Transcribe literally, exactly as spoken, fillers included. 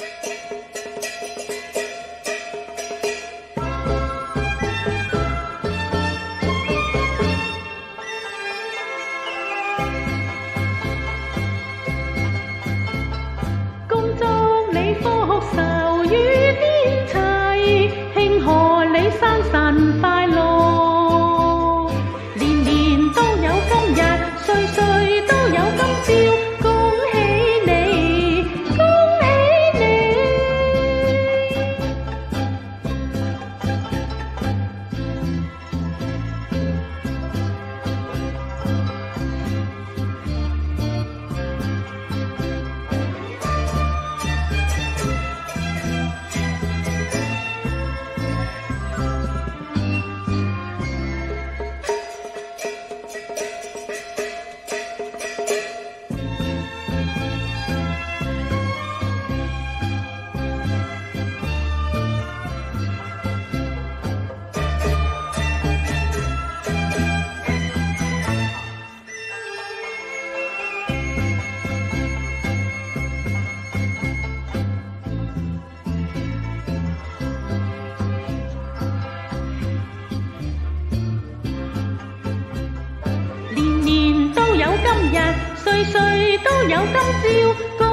恭祝你福壽與天齊，慶賀你生辰快樂，年年都有今日，歲歲都有今朝，恭喜你，恭喜你！年年都有今日，歲歲都有今朝。